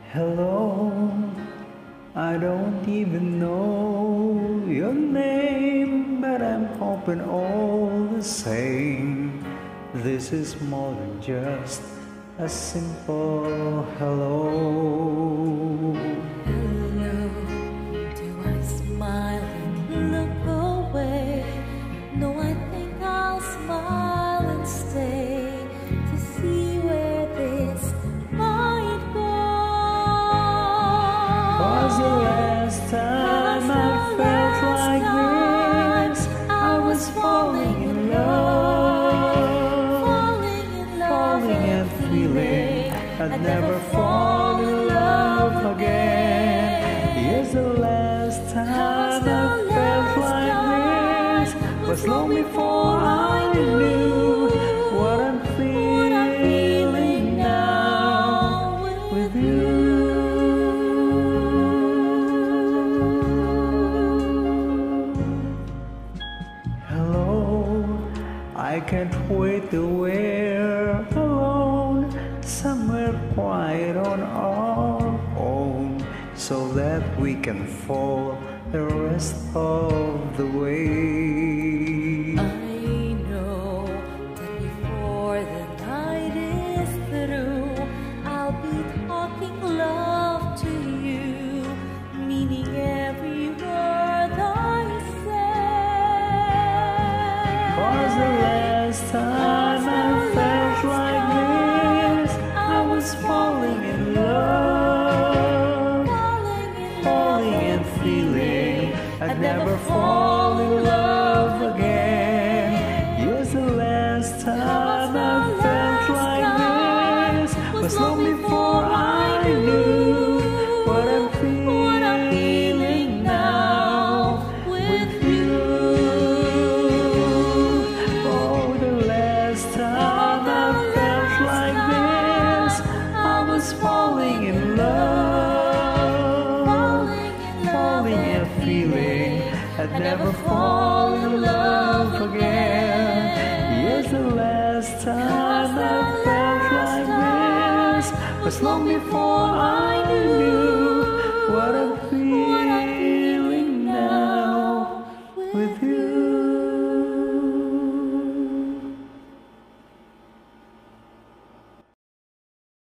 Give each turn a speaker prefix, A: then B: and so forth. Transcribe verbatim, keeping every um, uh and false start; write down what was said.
A: Hello, I don't even know your name, but I'm hoping all the same. This is more than just a simple hello.
B: Hello, do I smile and look away? No, I think I'll smile and stay to see where this might go.
A: Was the last time I felt like this? I was falling in love,
B: Falling in love,
A: falling and feeling I'd never fall in love again. Yes, the last time I felt like this was long before I knew what I'm feeling now with you. I can't wait till we're alone, somewhere quiet on our own, so that we can fall the rest of the way.
B: I know that before the night is through, I'll be talking love to you, meaning every word I say.
A: Was the last time I felt like this, I was falling in love, falling and feeling I'd never fall in love again. Yes, the last time I felt like this was long before I knew what I'm feeling now with you. Oh, the last time I felt like this, I was falling in love, falling and feeling I'd never fall in love again. Yes, the last time I felt like this was long before I knew what I'm feeling.